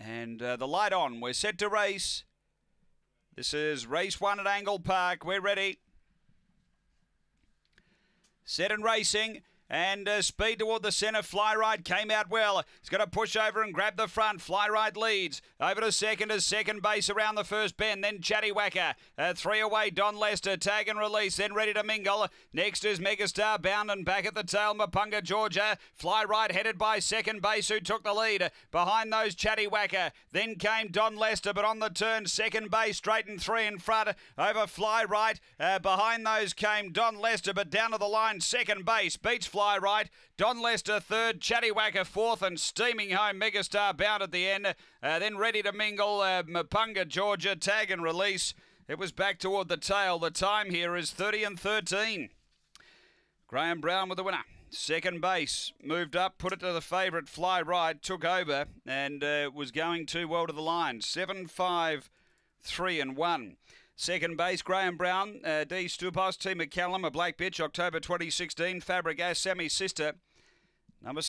And the light on. We're set to race. This is race 1 at Angle Park. We're ready. Set and racing. And speed toward the centre. Fly Right came out well. He's going to push over and grab the front. Fly Right leads. Over to second as second base around the first bend. Then Chatty Whacker. 3 away. Don Lester. Tag and release. Then Ready to Mingle. Next is Megastar Bound and back at the tail. Mapunga Georgia. Fly Right headed by second base who took the lead. Behind those Chatty Whacker. Then came Don Lester, but on the turn second base straight and 3 in front over Fly Right. Behind those came Don Lester, but down to the line second base beats Fly Right. Don Lester third, Chatty Whacker fourth, and steaming home Megastar Bound at the end. Then Ready to Mingle, Mapunga Georgia, tag and release. It was back toward the tail. The time here is 30 and 13. Graham Brown with the winner. Second base, moved up, put it to the favourite Fly Right, took over and was going too well to the line. 7, 5, 3 and 1. Second base, Graham Brown, D. Stupos, T. McCallum, a black bitch, October 2016, Fabregas, Sammy's sister. Number